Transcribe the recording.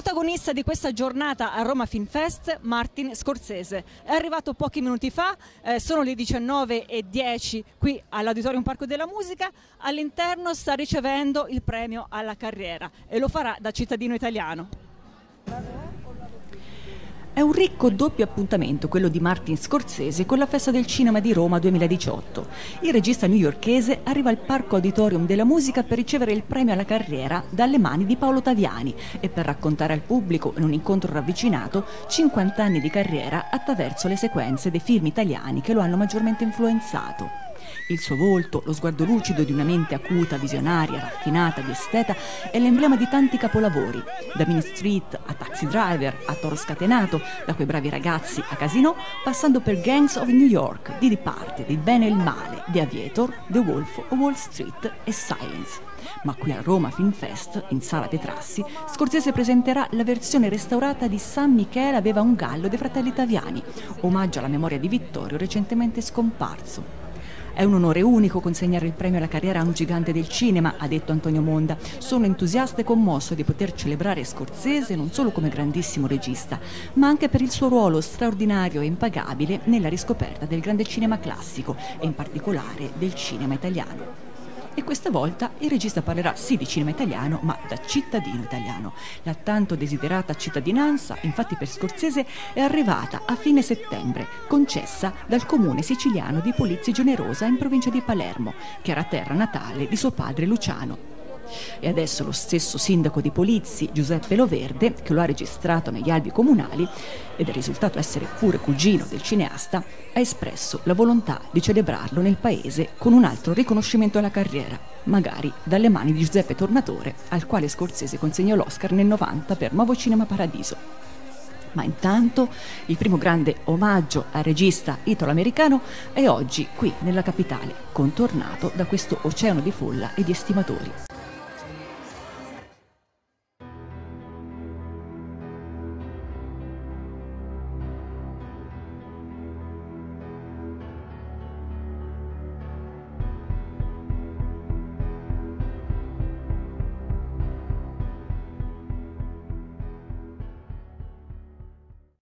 protagonista di questa giornata a Roma Film Fest, Martin Scorsese. È arrivato pochi minuti fa, sono le 19:10 qui all'Auditorium Parco della Musica. All'interno sta ricevendo il premio alla carriera e lo farà da cittadino italiano. È un ricco doppio appuntamento quello di Martin Scorsese con la Festa del Cinema di Roma 2018. Il regista newyorkese arriva al Parco Auditorium della Musica per ricevere il premio alla carriera dalle mani di Paolo Taviani e per raccontare al pubblico, in un incontro ravvicinato, 50 anni di carriera attraverso le sequenze dei film italiani che lo hanno maggiormente influenzato. Il suo volto, lo sguardo lucido di una mente acuta, visionaria, raffinata, di esteta, è l'emblema di tanti capolavori, da Mean Street a Taxi Driver, a Toro Scatenato, da Quei bravi ragazzi a Casino, passando per Gangs of New York, di Diparte, di Bene e il Male, The Aviator, The Wolf of Wall Street e Silence. Ma qui a Roma Film Fest, in Sala Petrassi, Scorsese presenterà la versione restaurata di San Michele aveva un gallo dei fratelli Taviani, omaggio alla memoria di Vittorio recentemente scomparso. È un onore unico consegnare il premio alla carriera a un gigante del cinema, ha detto Antonio Monda. Sono entusiasta e commosso di poter celebrare Scorsese non solo come grandissimo regista, ma anche per il suo ruolo straordinario e impagabile nella riscoperta del grande cinema classico e in particolare del cinema italiano. E questa volta il regista parlerà sì di cinema italiano, ma da cittadino italiano. La tanto desiderata cittadinanza, infatti, per Scorsese è arrivata a fine settembre, concessa dal comune siciliano di Polizzi Generosa in provincia di Palermo, che era terra natale di suo padre Luciano. E adesso lo stesso sindaco di Polizzi, Giuseppe Loverde, che lo ha registrato negli albi comunali ed è risultato essere pure cugino del cineasta, ha espresso la volontà di celebrarlo nel paese con un altro riconoscimento alla carriera, magari dalle mani di Giuseppe Tornatore, al quale Scorsese consegnò l'Oscar nel 90 per Nuovo Cinema Paradiso. Ma intanto il primo grande omaggio al regista italo-americano è oggi qui nella capitale, contornato da questo oceano di folla e di estimatori.